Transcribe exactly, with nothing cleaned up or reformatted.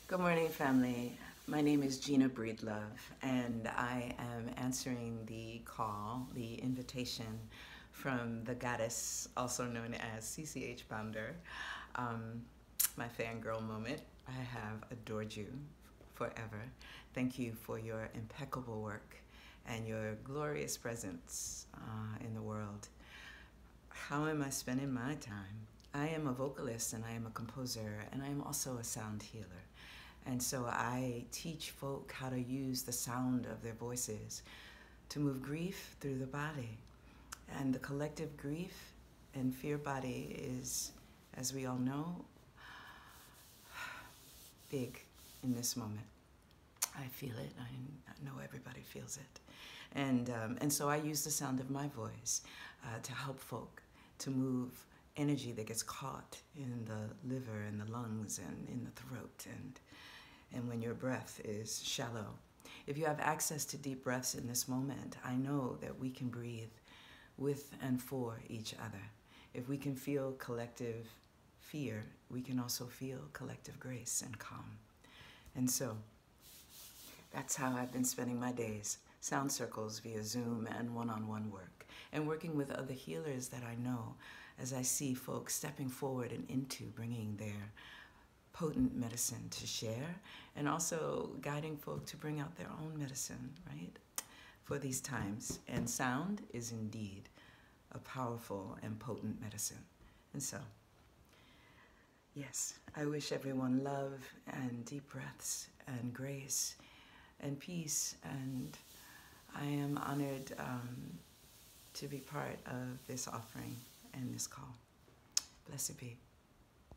Good morning, family. My name is Gina Breedlove, and I am answering the call, the invitation from the goddess, also known as C C H Pounder. Um, my fangirl moment. I have adored you forever. Thank you for your impeccable work and your glorious presence uh, in the world. How am I spending my time? I am a vocalist and I am a composer and I am also a sound healer. And so I teach folk how to use the sound of their voices to move grief through the body. And the collective grief and fear body is, as we all know, big in this moment. I feel it. I know everybody feels it. And, um, and so I use the sound of my voice uh, to help folk to move energy that gets caught in the liver and the lungs and in the throat and, and when your breath is shallow. If you have access to deep breaths in this moment, I know that we can breathe with and for each other. If we can feel collective fear, we can also feel collective grace and calm. And so that's how I've been spending my days. Sound circles via Zoom and one-on-one work, and working with other healers that I know as I see folks stepping forward and into bringing their potent medicine to share, and also guiding folk to bring out their own medicine, right, for these times. And sound is indeed a powerful and potent medicine. And so, yes, I wish everyone love and deep breaths and grace and peace, and I am honored um, to be part of this offering and this call. Blessed be.